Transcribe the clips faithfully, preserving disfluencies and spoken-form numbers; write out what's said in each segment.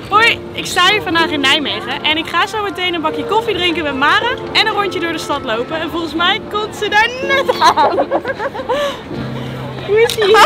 Hoi, ik sta hier vandaag in Nijmegen en ik ga zo meteen een bakje koffie drinken met Mara en een rondje door de stad lopen. En volgens mij komt ze daar net aan. Hoe is ie?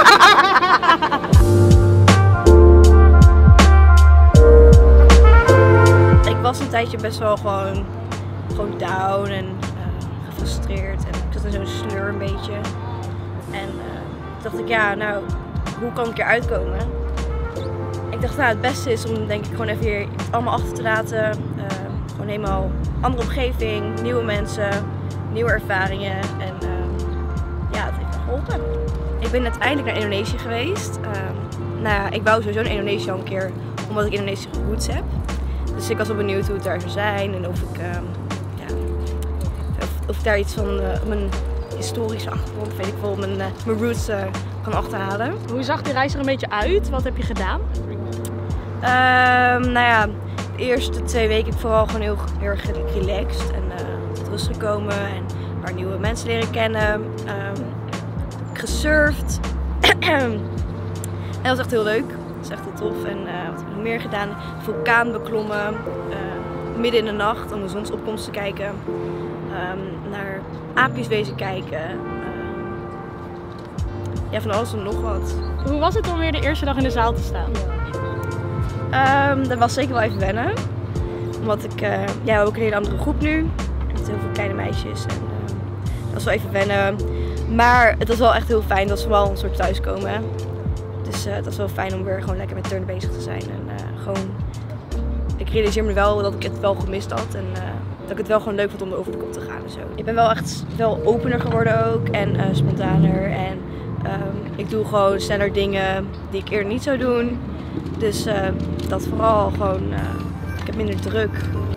Ik was een tijdje best wel gewoon, gewoon down en uh, gefrustreerd en ik zat in zo'n sleur een beetje. En uh, dacht ik, ja, nou, hoe kan ik eruit komen? Ik dacht, nou, het beste is om denk ik gewoon even hier allemaal achter te laten. Uh, gewoon helemaal andere omgeving, nieuwe mensen, nieuwe ervaringen en uh, ja, het heeft me geholpen. Ik ben uiteindelijk naar Indonesië geweest. Uh, nou ja, ik wou sowieso naar Indonesië al een keer, omdat ik Indonesische roots heb. Dus ik was wel benieuwd hoe het daar zou zijn en of ik, uh, ja, of, of ik daar iets van uh, mijn historische achtergrond, weet ik wel, mijn, uh, mijn roots uh, kan achterhalen. Hoe zag die reis er een beetje uit? Wat heb je gedaan? Um, nou ja, de eerste twee weken heb ik vooral gewoon heel, heel erg relaxed en uh, tot rust gekomen en een paar nieuwe mensen leren kennen. Um, gesurfd en dat was echt heel leuk. Dat is echt heel tof. En uh, wat heb ik nog meer gedaan? Vulkaan beklommen, uh, midden in de nacht om de zonsopkomst te kijken. Um, naar aapjes wezen kijken. Uh, ja, van alles en nog wat. Hoe was het om weer de eerste dag in de zaal te staan? Um, dat was zeker wel even wennen. Omdat ik, uh, ja, we hebben ook een hele andere groep nu. Met heel veel kleine meisjes. En, uh, dat was wel even wennen. Maar het was wel echt heel fijn dat ze wel een soort thuiskomen. Dus uh, dat is wel fijn om weer gewoon lekker met turnen bezig te zijn. En uh, gewoon, ik realiseer me wel dat ik het wel gemist had. En uh, dat ik het wel gewoon leuk vond om er over de kop te gaan en zo. Ik ben wel echt wel opener geworden ook. En uh, spontaner. En um, ik doe gewoon sneller dingen die ik eerder niet zou doen. Dus uh, dat vooral gewoon, uh, ik heb minder druk.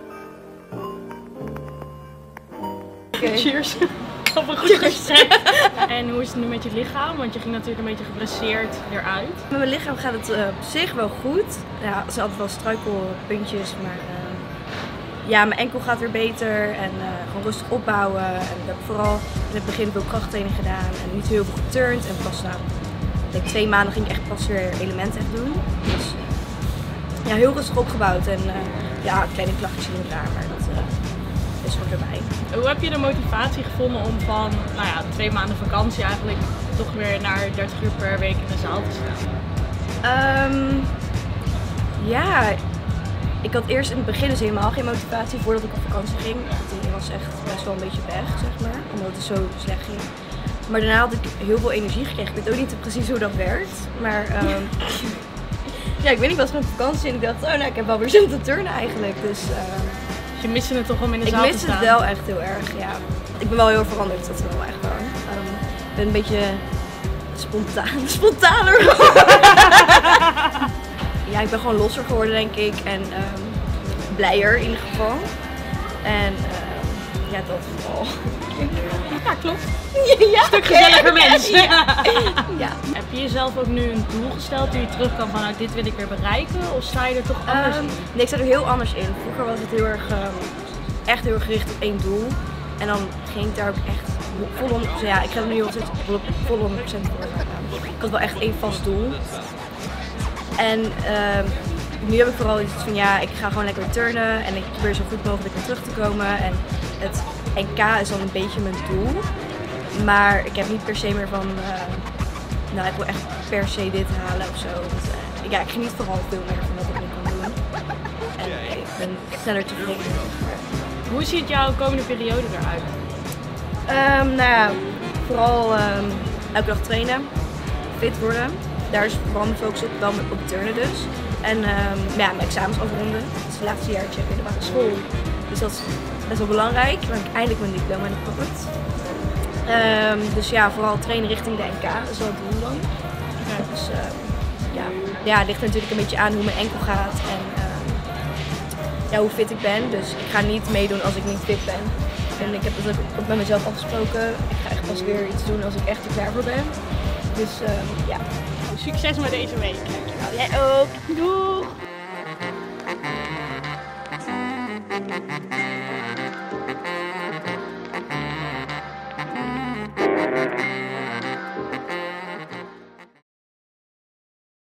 Okay. Cheers. Op een goed gesprek. En hoe is het nu met je lichaam? Want je ging natuurlijk een beetje geblesseerd eruit. Met mijn lichaam gaat het uh, op zich wel goed. Ja, er zijn altijd wel struikelpuntjes, maar uh, ja, mijn enkel gaat weer beter en uh, gewoon rustig opbouwen. En ik heb vooral in het begin veel krachttraining gedaan en niet heel veel geturnd. En pas na denk, twee maanden ging ik echt pas weer elementen echt doen. Dus uh, ja, heel rustig opgebouwd en uh, ja, kleine klachtjes hier en daar, maar dat uh, is gewoon erbij. Hoe heb je de motivatie gevonden om van nou ja, twee maanden vakantie eigenlijk toch weer naar dertig uur per week in de zaal te staan? Um, ja, ik had eerst in het begin dus helemaal geen motivatie voordat ik op vakantie ging. Die was echt best wel een beetje weg, zeg maar, omdat het zo slecht ging. Maar daarna had ik heel veel energie gekregen. Ik weet ook niet precies hoe dat werkt, maar um, ja, ik weet niet, ik was gewoon op vakantie en ik dacht, oh nou, ik heb wel weer zin te turnen eigenlijk. Dus, uh, je miste het toch om in de zaal te staan? Ik miste het wel echt heel erg, ja. Ik ben wel heel veranderd, dat is wel echt wel. Um, ik ben een beetje spontaan, spontaner ja, ik ben gewoon losser geworden denk ik en um, blijer in ieder geval. En um, ja, dat vooral. Ja, klopt. Ja, een stuk gezelliger mens. Ja. Ja. Heb je jezelf ook nu een doel gesteld die je terug kan van nou, dit wil ik weer bereiken? Of sta je er toch anders um, in? Nee, ik sta er heel anders in. Vroeger was het heel erg, um, echt heel erg gericht op één doel. En dan ging ik daar ook echt vol honderd procent, ja, ik ga er nu vol honderd procent voor. Ik had wel echt één vast doel. En um, nu heb ik vooral iets van ja, ik ga gewoon lekker turnen en ik probeer zo goed mogelijk weer terug te komen. En het N K is dan een beetje mijn doel. Maar ik heb niet per se meer van, uh, nou ik wil echt per se dit halen of zo. Dus, uh, ja, ik geniet vooral veel meer van wat ik nu kan doen. En uh, ik ben sneller tevreden. Hoe ziet jouw komende periode eruit? Um, nou ja, vooral um, elke dag trainen, fit worden. Daar is vooral mijn focus op, wel op turnen dus. En um, ja, mijn examens afronden. Het is het laatste jaartje in de middelbare school. Dus dat is best wel belangrijk. Dan heb ik eindelijk mijn diploma in de pocket. Um, dus ja, vooral trainen richting de N K. Dat is wel het doel dan. Okay. Dus uh, ja. ja, het ligt natuurlijk een beetje aan hoe mijn enkel gaat en uh, ja, hoe fit ik ben. Dus ik ga niet meedoen als ik niet fit ben. En ik heb dat ook met mezelf afgesproken. Ik ga echt pas weer iets doen als ik echt er klaar voor ben. Dus uh, ja. Succes met deze week. Dankjewel. Jij ook. Doei!